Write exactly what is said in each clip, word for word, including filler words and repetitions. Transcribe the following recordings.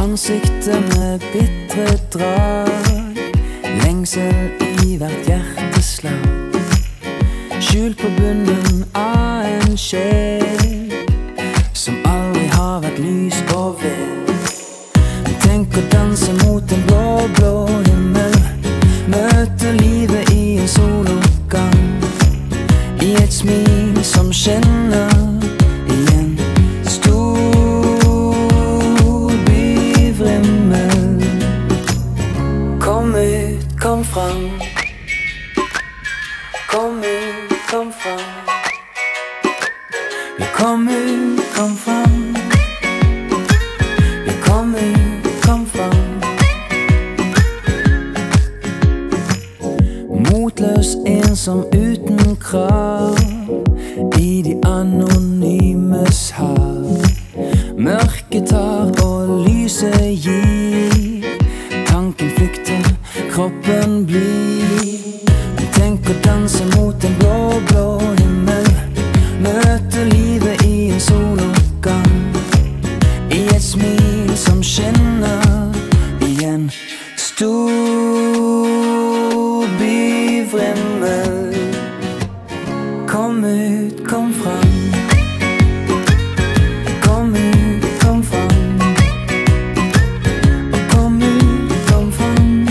Ansiktet med bittre drag, lengsel i hvert hjerteslag, skjult på bunnen av en sjel som aldri har vært lys og ved. Tenk å danse mot en blå, blå himmel, møte livet i en soloppgang, i et smil som skinner i en stor byvrimmel. Kom ut, kom fram. Kom ut, kom fram. Ja, kom ut, kom fram. Ja, kom ut, kom fram. Motløs, ensom, uten krav, i de anonymes hav. Mørket tar og lyset gir, tanken flykter, kroppen blir. Tenk å danse mot en blå, blå himmel, møte livet i en soloppgang, i et smil som skinner i en stor byvrimmel. Kom ut, kom fram. Kom ut, kom fram. Og kom ut, kom fram.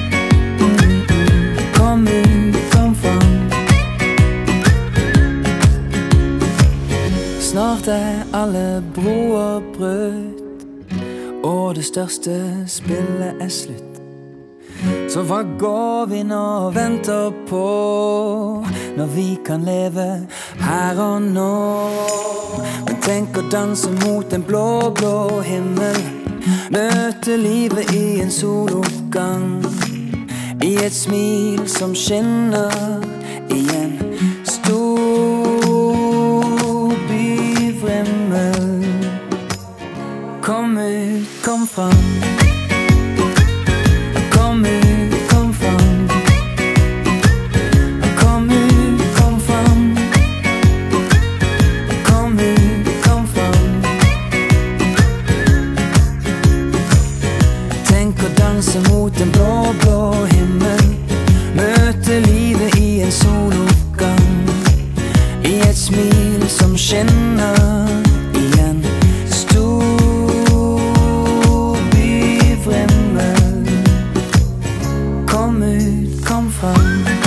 Kom ut, kom fram. Snart er alle broer brutt, og det største spillet er slutt. Så hva går vi nå og venter på, når vi kan leve her og nå? Men tenk å danse mot en blå, blå himmel, møte livet i en soloppgang, i et smil som skinner i en stor byvrimmel. Kom ut, kom fram. Kom ut, kom fram. Kom ut, kom fram. Kom ut, kom fram. Tenk å danse mot en blå, blå himmel, møte livet i en soloppgang, i et smil som skinner i en stor byvrimmel. Kom ut, kom fram.